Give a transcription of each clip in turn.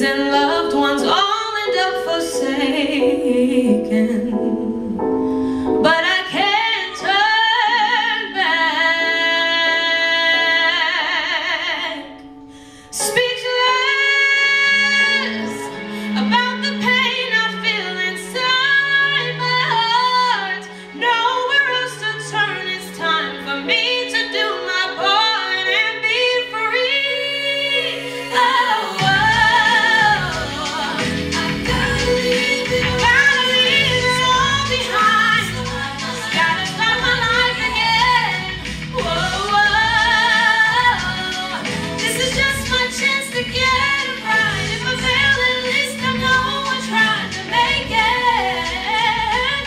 friends and loved ones all end up forsaken. But I can't turn back. Speechless about the pain I feel inside my heart. Nowhere else to turn. It's time for me to do my part and be free. Oh, I gotta leave it all behind. Gotta start my life again. Whoa, this is just my chance to get it right. If I fail, at least I know I tried to make it.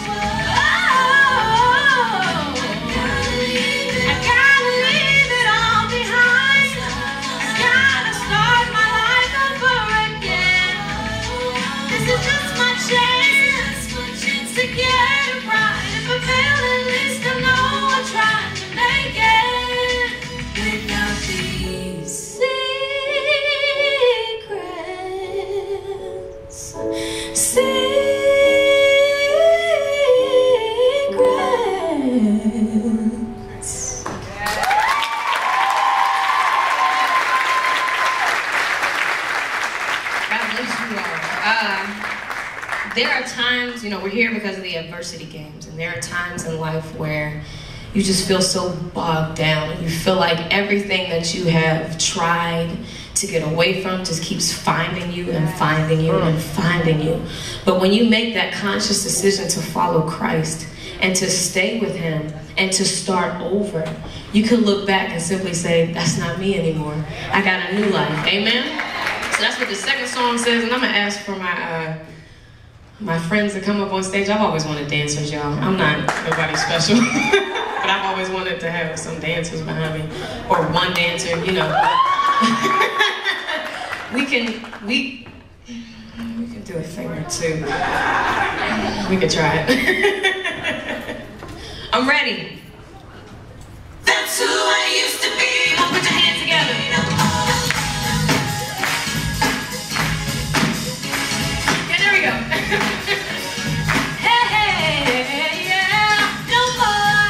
I gotta leave it all behind. I gotta start my life over again. This is just my chance to get it right. If I fail, at least I know I tried to make it. Without these secrets. God bless you all. There are times, we're here because of the adversity games, and there are times in life where you just feel so bogged down, and you feel like everything that you have tried to get away from just keeps finding you and finding you and finding you. But when you make that conscious decision to follow Christ and to stay with Him and to start over, you can look back and simply say, that's not me anymore. I got a new life. Amen? So that's what the second song says, and I'm going to ask for my friends to come up on stage. I've always wanted dancers, y'all. I'm not nobody special, but I've always wanted to have some dancers behind me, or one dancer, We can do a thing or two. We could try it. I'm ready. That's who I used to be. Come on, put your hands together. Yeah, there we go. Hey, yeah, no more.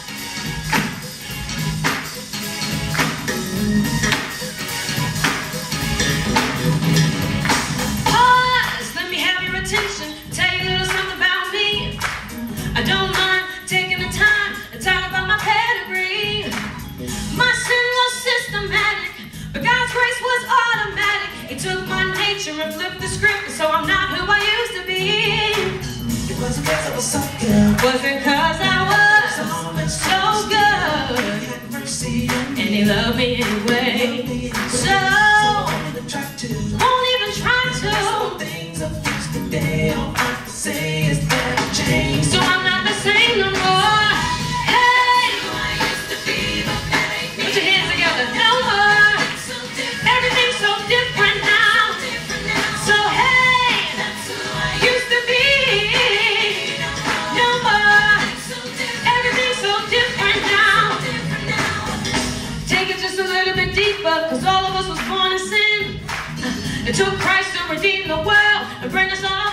Pause, let me have your attention. Tell you a little something about me. I don't mind taking the time to talk about my pedigree. My sin was systematic, but God's grace was automatic. He took my nature and flipped the script, so I'm not who I used to be. It wasn't because I was so good. Wasn't because I was so good. And He loved me anyway. So won't even try to. Things I've used today, all I have to say is that I've changed. So I'm not the same no more. Hey, put your hands together. No more. Everything's so different now. So hey, used to be. No more. Everything's so different now. Take it just a little bit deeper, cause all of us was born in sin. It took Christ to redeem the world and bring us all